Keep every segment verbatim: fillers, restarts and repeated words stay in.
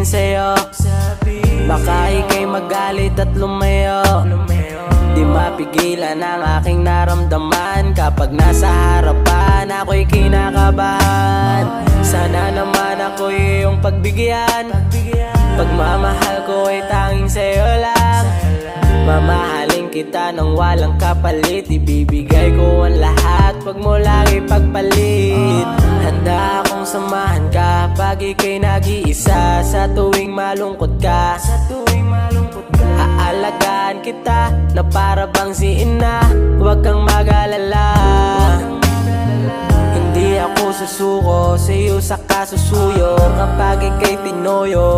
sa'yo. Baka ika'y magalit at lumayo. Di mapigilan ang aking naramdaman kapag nasa harapan ako'y kinakabahan. Sana naman ako'y iyong pagbigyan. Pagmamahal ko ay tanging sa'yo lang. Mamahalin kita ng walang kapalit. Ibibigay ko ang lahat, wag mo lang ipagpalit. Handa akong samahan ka pag ika'y nag-iisa. Sa tuwing malungkot ka, aalagaan kita na para bang si ina. Huwag kang mag-alala, hindi ako susuko sa'yo sa kasusuyo kapag ika'y tinoyo.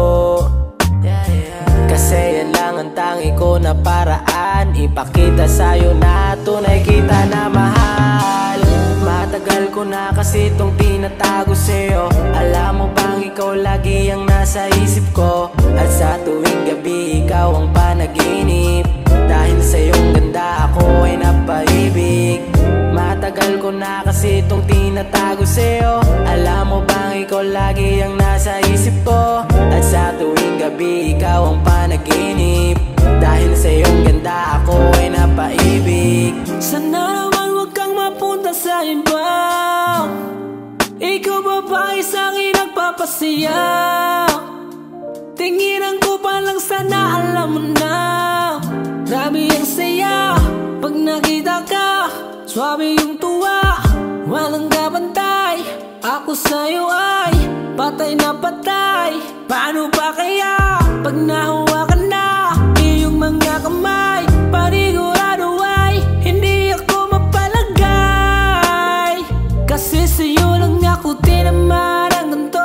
Kasi yan lang ang tangi ko na paraan, ipakita sa'yo na tunay kita na mahal. Matagal ko na kasi itong tinatago sa'yo. Alam mo bang ikaw lagi ang nasa isip ko? At sa tuwing gabi ikaw ang panaginip. Dahil sa iyong ganda ako ay napaibig. Matagal ko na kasi itong tinatago sa'yo. Alam mo bang ikaw lagi ang nasa isip ko? At sa tuwing gabi ikaw ang panaginip. Dahil sa iyong ganda ako ay napaibig. Sana naman wag kang mapunta sa iba. Ikaw babae sa'kin nagpapasaya. Tinginan ko pa lang sana alam mo na. Grabe ang saya pag nakita ka. Swabe yung tuwa, walang kabantay. Ako sa'yo ay patay na patay. Paano pa kaya pag nahawakan na iyong mga kamay? Panigurado ay hindi ako mapalagay. Kasi sa'yo lang ako tinaman ang ganito.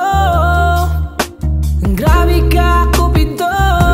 Grabe ka Cupido,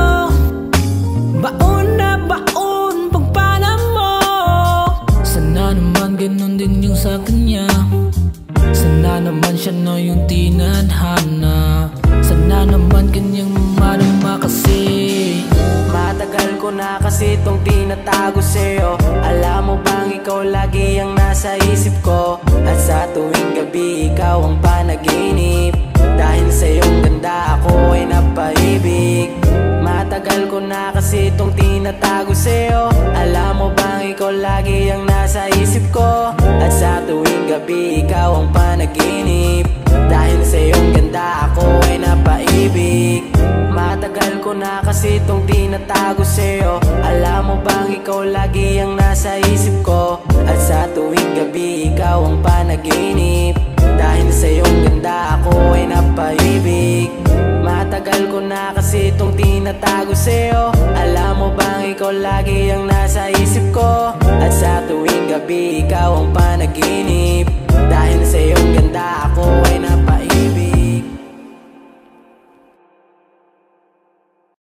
baon na baon pagpana mo. Sana naman ganun din yung sa kanya. Sana naman siya na yung tinadhana. Sana naman kanyang mamarama kasi. Matagal ko na kasi itong tinatago sa'yo. Alam mo bang ikaw lagi ang nasa isip ko? At sa tuwing gabi ikaw ang panaginip. Dahil sa iyong ganda ako ay napaibig. Matagal ko na kasi itong tinatago sa'yo. Alam mo bang ikaw lagi ang nasa isip ko? At sa tuwing gabi ikaw ang panaginip. Dahil sa iyong ganda ako ay napaibig. Matagal ko na kasi itong tinatago sa'yo. Alam mo bang ikaw lagi ang nasa isip ko? At sa tuwing gabi ikaw ang panaginip. Dahil sa iyong ganda ako ay napaibig. Matagal ko na kasi itong tinatago sa'yo. Alam mo bang ikaw lagi ang nasa isip ko? At sa tuwing gabi ikaw ang panaginip. Dahil sa iyong ganda ako ay napaibig.